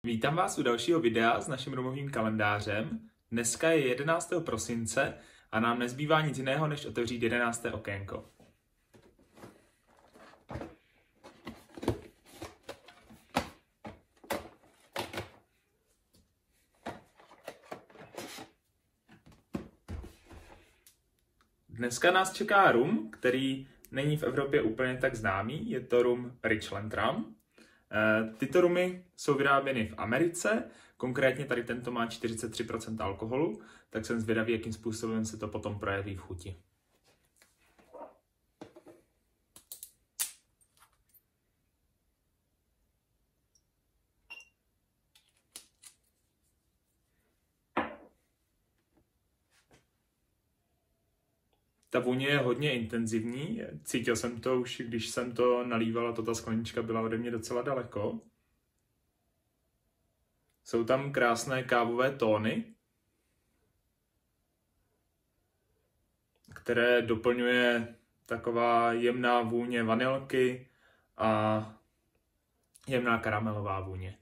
Vítám vás u dalšího videa s naším rumovým kalendářem. Dneska je 11. prosince a nám nezbývá nic jiného, než otevřít 11. okénko. Dneska nás čeká rum, který není v Evropě úplně tak známý, je to rum Richland Rum. Tyto rumy jsou vyráběny v Americe, konkrétně tady tento má 43% alkoholu, tak jsem zvědavý, jakým způsobem se to potom projeví v chuti. Ta vůně je hodně intenzivní, cítil jsem to už, když jsem to nalíval a ta sklenička byla ode mě docela daleko. Jsou tam krásné kávové tóny, které doplňuje taková jemná vůně vanilky a jemná karamelová vůně.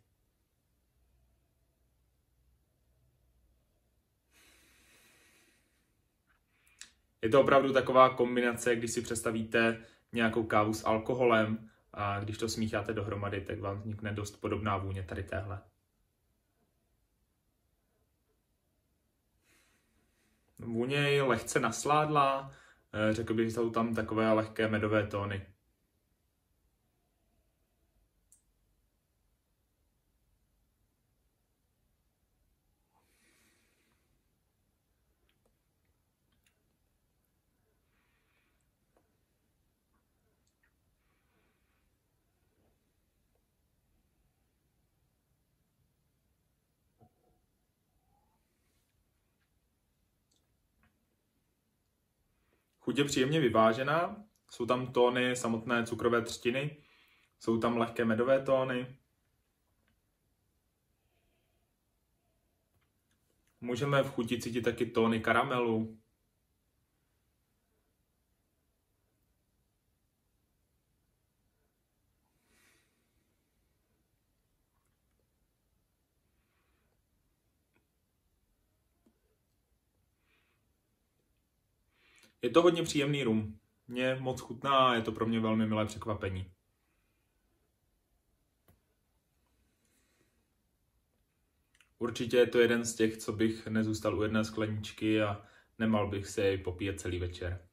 Je to opravdu taková kombinace, když si představíte nějakou kávu s alkoholem a když to smícháte dohromady, tak vám vznikne dost podobná vůně tady téhle. Vůně je lehce nasládlá, řekl bych, že jsou tam takové lehké medové tóny. Chuť je příjemně vyvážená, jsou tam tóny samotné cukrové třtiny, jsou tam lehké medové tóny. Můžeme v chuti cítit taky tóny karamelu. Je to hodně příjemný rum. Mně moc chutná a je to pro mě velmi milé překvapení. Určitě je to jeden z těch, co bych nezůstal u jedné skleničky a nemal bych se jej popíjet celý večer.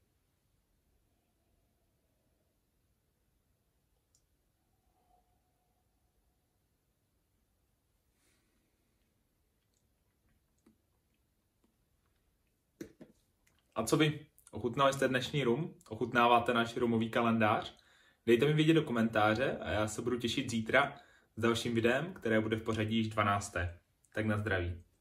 A co vy? Ochutnali jste dnešní rum? Ochutnáváte náš rumový kalendář? Dejte mi vědět do komentáře a já se budu těšit zítra s dalším videem, které bude v pořadí již 12. Tak na zdraví.